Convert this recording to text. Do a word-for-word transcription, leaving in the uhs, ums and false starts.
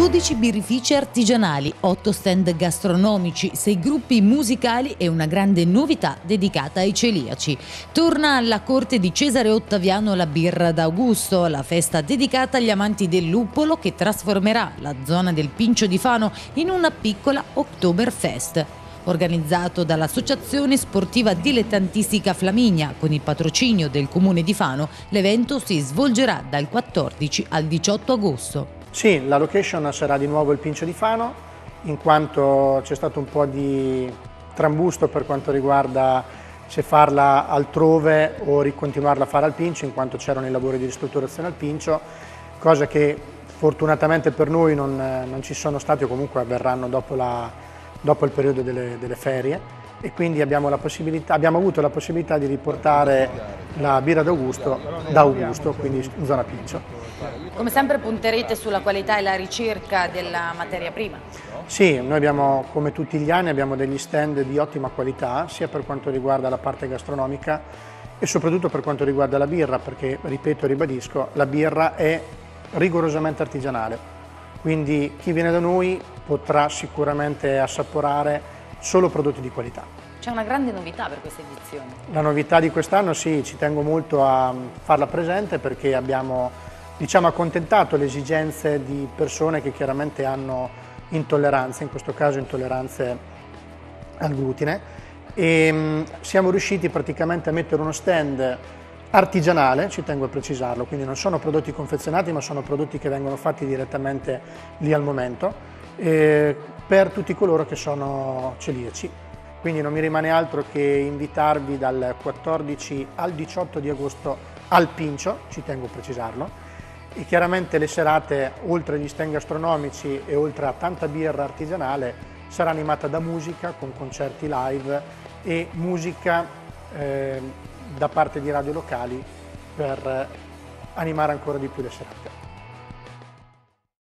dodici birrifici artigianali, otto stand gastronomici, sei gruppi musicali e una grande novità dedicata ai celiaci. Torna alla corte di Cesare Ottaviano la birra d'Augusto, la festa dedicata agli amanti del luppolo che trasformerà la zona del Pincio di Fano in una piccola Oktoberfest. Organizzato dall'Associazione Sportiva Dilettantistica Flaminia con il patrocinio del Comune di Fano, l'evento si svolgerà dal quattordici al diciotto agosto. Sì, la location sarà di nuovo il Pincio di Fano, in quanto c'è stato un po' di trambusto per quanto riguarda se farla altrove o ricontinuarla a fare al Pincio, in quanto c'erano i lavori di ristrutturazione al Pincio, cosa che fortunatamente per noi non, non ci sono stati o comunque avverranno dopo, la, dopo il periodo delle, delle ferie, e quindi abbiamo, la possibilità, abbiamo avuto la possibilità di riportare la birra d'Augusto da Augusto, quindi in zona Pincio. Come sempre punterete sulla qualità e la ricerca della materia prima? Sì, noi abbiamo, come tutti gli anni, abbiamo degli stand di ottima qualità, sia per quanto riguarda la parte gastronomica e soprattutto per quanto riguarda la birra, perché, ripeto e ribadisco, la birra è rigorosamente artigianale, quindi chi viene da noi potrà sicuramente assaporare solo prodotti di qualità. C'è una grande novità per questa edizione. La novità di quest'anno, sì, ci tengo molto a farla presente perché abbiamo, diciamo, accontentato le esigenze di persone che chiaramente hanno intolleranze, in questo caso intolleranze al glutine, e mh, siamo riusciti praticamente a mettere uno stand artigianale, ci tengo a precisarlo, quindi non sono prodotti confezionati ma sono prodotti che vengono fatti direttamente lì al momento, eh, per tutti coloro che sono celiaci. Quindi non mi rimane altro che invitarvi dal quattordici al diciotto di agosto al Pincio, ci tengo a precisarlo, e chiaramente le serate, oltre agli stand gastronomici e oltre a tanta birra artigianale, sarà animata da musica con concerti live e musica eh, da parte di radio locali per animare ancora di più le serate.